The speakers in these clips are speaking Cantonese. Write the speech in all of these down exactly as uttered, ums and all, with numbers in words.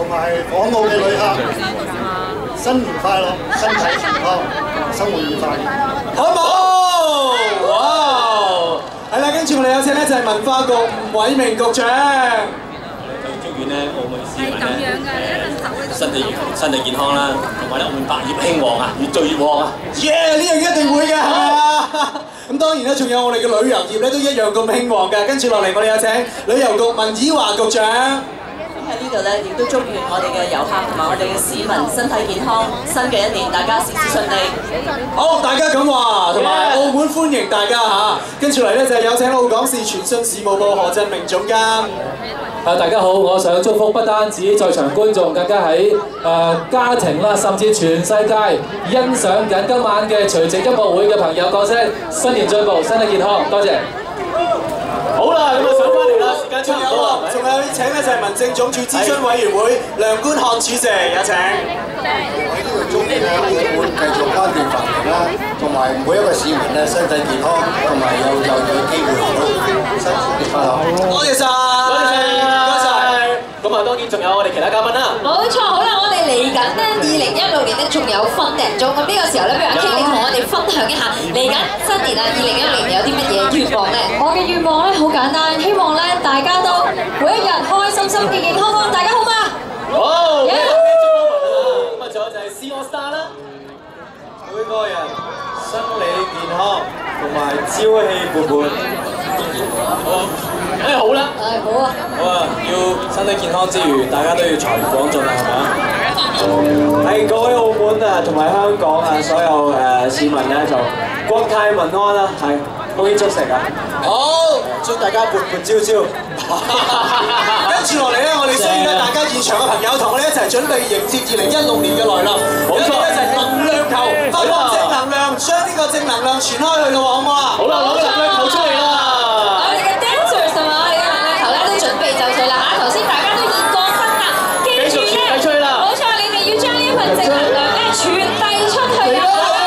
同埋港澳嘅旅客，新年快樂，身體健康，生活愉快。 好冇？哇！係啦，跟住我哋有請咧就係文化局吳偉明局長。 祝願咧澳門市民咧誒身體身體健康啦，同埋咧澳門百業興旺啊，越做越旺啊！ 耶！呢樣一定會嘅，係咪啊？咁當然咧，仲有我哋嘅旅遊業咧都一樣咁興旺嘅。跟住落嚟，我哋有請旅遊局文綺華局長。 喺呢度咧，亦都祝願我哋嘅遊客同埋我哋嘅市民身體健康，新嘅一年大家事事順利。 好，大家咁話，同埋澳門歡迎大家嚇。跟住嚟咧就係有請澳港市傳訊事務部何振明總監。 啊，大家好，我想祝福不單止在場觀眾，更加喺誒、呃、家庭啦，甚至全世界欣賞緊今晚嘅除夕音樂會嘅朋友講聲新年進步，身體健康，多謝。 好啦，咁啊上翻嚟啦，時間差唔多啦。 仲有請咧就係民政總署諮詢委員會梁官漢主席，有請。 我喺呢度祝願咧澳門繼續安定繁榮啦，同埋每一個市民咧身體健康，同埋有有有機會好新年快樂。 多謝晒，多謝晒，多謝晒。 咁啊，當然仲有我哋其他嘉賓啦。 冇錯，好啦，我哋嚟緊咧，二零一六年咧仲有分零鐘，咁呢個時候咧，不如阿 K 你同我哋分享一下嚟緊新年啊，二零一六年有啲乜嘢願望咧？ 我嘅願望咧好簡單，希望咧大家都每一日開開心心、健健康康，大家好嗎？ 好。咁啊，仲有就係 C AllStar 啦， 每個人生理健康同埋朝氣勃勃。 好，梗係好啦。 係好啊。 好啊，要身體健康之餘，大家都要財源廣進啊，係嘛？係各位澳門啊，同埋香港啊，所有誒市民咧就國泰民安啦，係恭喜祝成啊！ 好， 祝大家勃勃朝朝。 跟住落嚟咧，我哋需要咧大家現場嘅朋友同我哋一齊準備迎接二零一六年嘅來臨。冇錯，一齊能量球發放正能量，將呢個正能量傳開去咯，好唔好啊？ 好啦，攞個能量球出嚟啦！ 我哋嘅 dancers 係嘛，我哋嘅能量球咧都準備就緒啦嚇，頭先大家都熱過身啦，記住咧，冇錯，你哋要將呢一份正能量咧傳遞出去啊！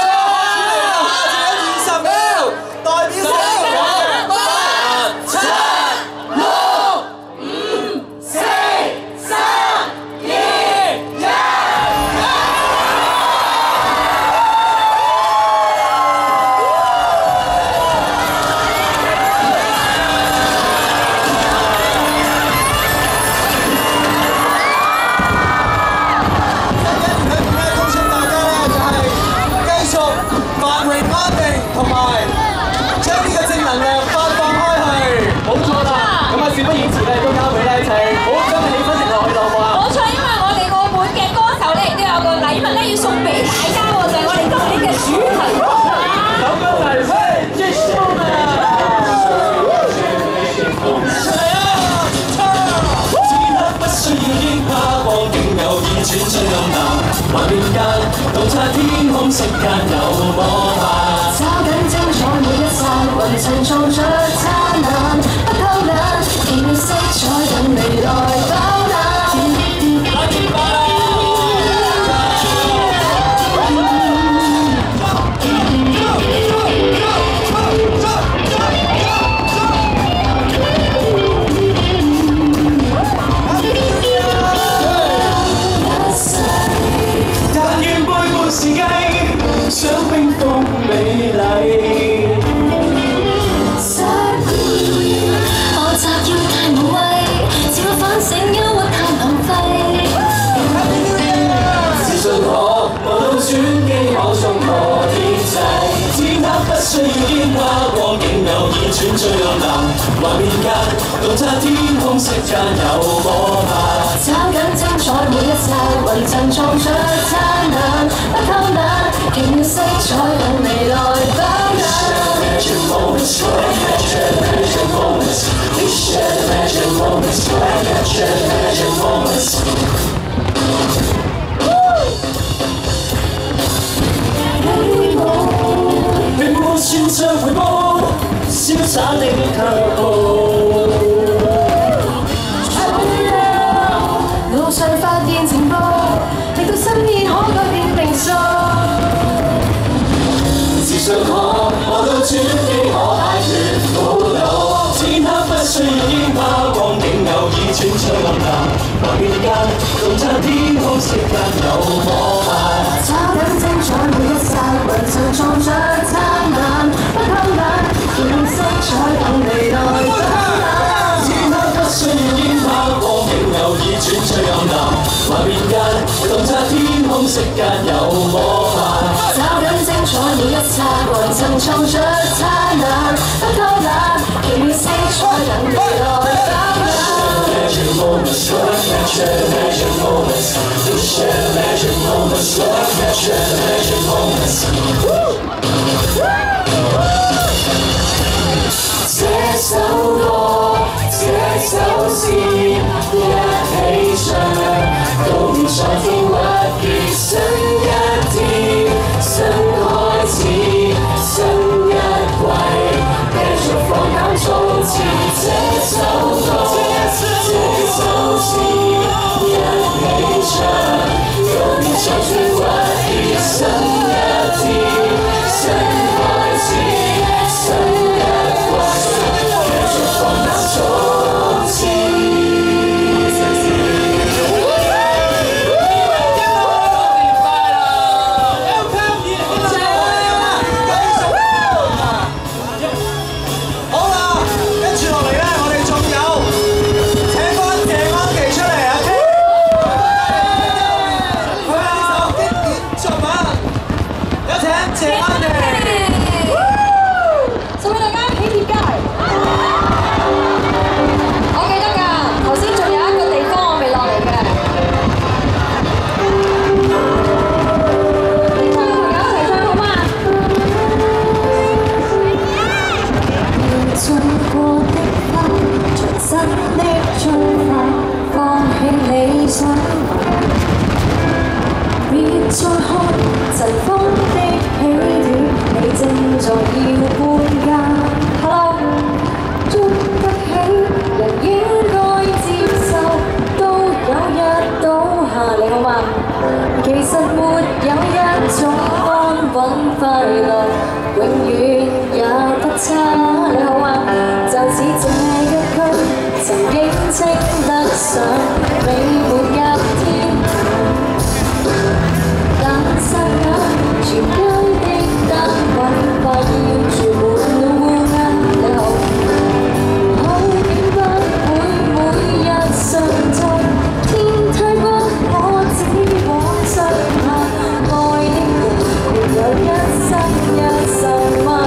事不宜遲咧，都交俾咧一齊，好將氣氛定落去，好唔好啊？ 冇錯，因為我哋澳門嘅歌手咧，亦都有個禮物咧要送俾大家喎，就係我哋今年嘅主題曲啊！ 咁樣係喂，結束啦！係啊，唱！此刻不需要驚怕，光景有意轉進暗淡，幻變間，洞察天空色間有魔法。 抓緊精彩每一剎，雲層創出燦爛，不偷懶。 奇妙色彩等未來爆冷。 但願背叛時計，想冰封美麗。 需要煙花，光景偶然轉最暗淡，幻變間，洞察天空色間有魔法。 找緊精彩每一剎，雲層創出燦爛，不偷懶，奇妙色彩讓未來爆並沒算上回報，瀟灑的腳步。 路上發現情報，令到新意可改變命數。 自信可，我到轉機可解決苦惱。此刻不需要煙花，光景偶爾轉出暗淡，幻變間。 洞察天空色間有魔法。 找緊精彩每一剎，雲層藏着燦爛，不偷懶，讓色彩等未來燦爛。 此刻不需要煙花光景，偶爾轉出暗淡，幻變間洞察天空色間有魔法。 找緊精彩每一剎，雲層藏着燦爛，不偷懶，奇妙色彩等未來燦爛。 Magic moments, love capture the magic moments. We share the magic moments, love capture the magic moments. 這首歌，這首詩，一起唱，告別在天或月新一天，新開始，新一季，繼續放膽衝刺。這首歌。這首詩一起唱，告別在天或月新一天，新開始，新一季，繼續放膽衝刺。 好啦，跟住落嚟咧，我哋仲有。請翻謝安琪出嚟啊！佢係呢首經典作品，有請謝安琪。 送俾大家喜帖街。我記得㗎，頭先仲有一個地方我未落嚟嘅。你唱嘅朋友一齊唱好嗎？ 醉過的花，隨新的進化，放棄理想。別再看塵封的起點，你正在要搬家。Hello， 捉不起，人應該接受，都有日倒下。你好嗎？其實沒有一種安穩快樂，永遠也不差。你好嗎？就似這一區，曾經稱得上美滿一天。但霎眼，全街的單位快要住滿了烏鴉。你好，好景不會每日常在，天梯不可只往上爬，愛的人沒有一生一世嗎？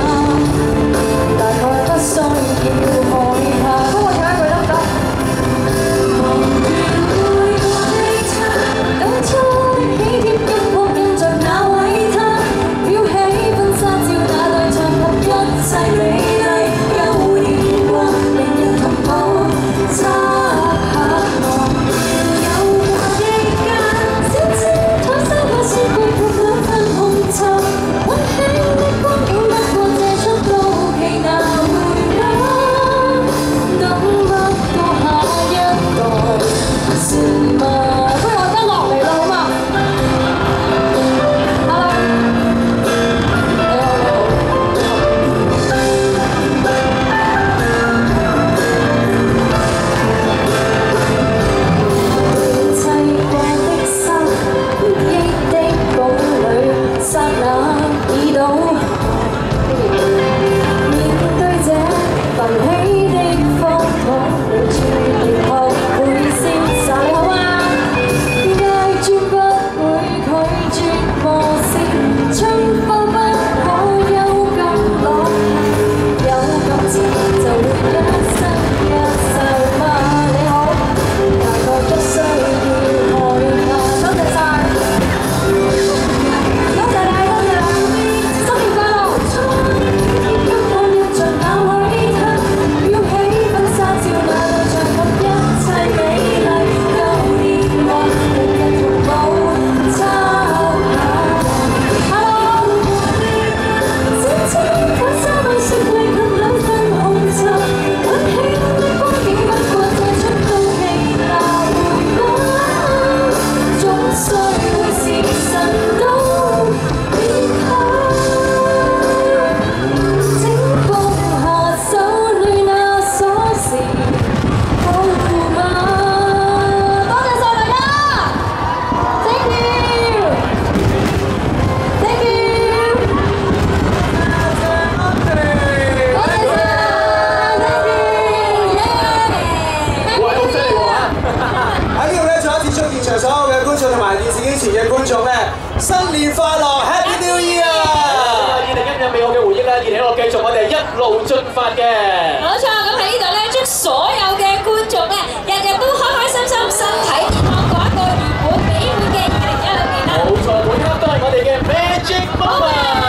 觀眾同埋電視機前嘅觀眾咧，新年快樂 ，Happy New Year！ 二零一五美好嘅回憶啦，二零一六繼續我哋一路進發嘅。 冇錯，咁喺呢度咧，祝所有嘅觀眾咧，日日都開開心心，身體健康，過一個圓滿美滿嘅二零一六年啦！ 冇錯，每刻都係我哋嘅 Magic Moment。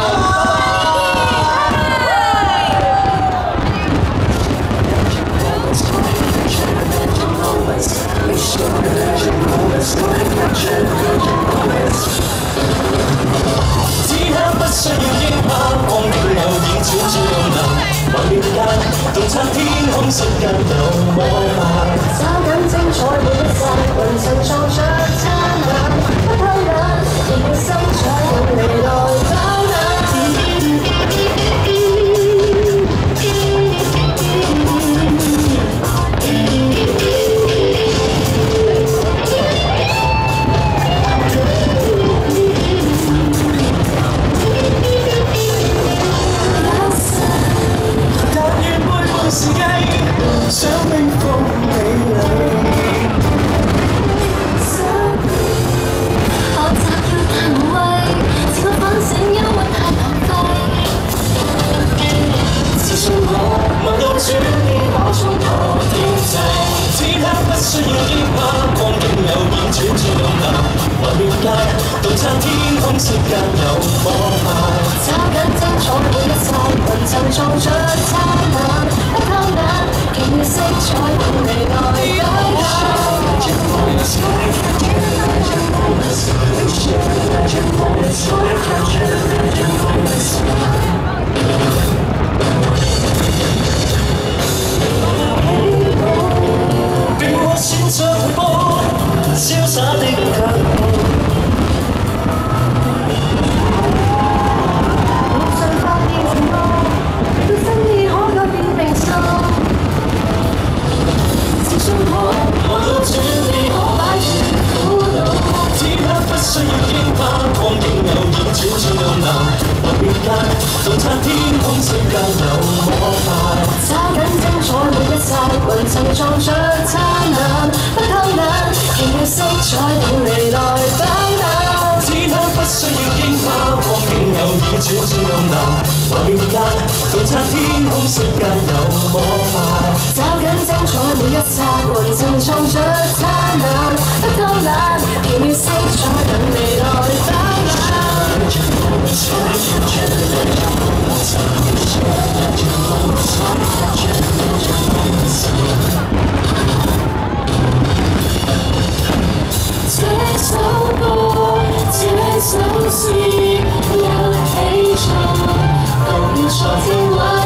此刻不需要驚怕，光影偶然轉轉流，橫越間洞察天空瞬間有魔法，找緊精彩每一剎，雲層撞着燦爛，不偷懶，亦要生搶未來爆冷。時計想冰封美麗，學習要太無畏，自覺反省憂鬱太浪費。自信我問到轉變我從何天際，此刻不需要驚怕，光景偶然轉轉流流，橫越間洞察天空瞬間有魔法，找緊精彩每一剎，雲層撞着燦爛。奇妙色彩伴你來到對我選擇回波，瀟灑的腳步，路上發現情況，對心意可改變定數。我都轉你可擺脫苦惱，此刻不需要驚怕，光景偶然轉轉流流，橫越間洞察天空瞬間有魔法，找緊精彩每一剎，雲層撞着燦爛，不偷懶，奇妙色彩伴你來爆冷，此刻不需要驚怕，光景偶然轉轉流流，橫越間洞察天空瞬間有魔法，找緊精彩每一剎。雲層撞着燦爛，不偷懶，奇妙色彩等你來爆冷。這首歌，這首詩，一起唱，共昨天。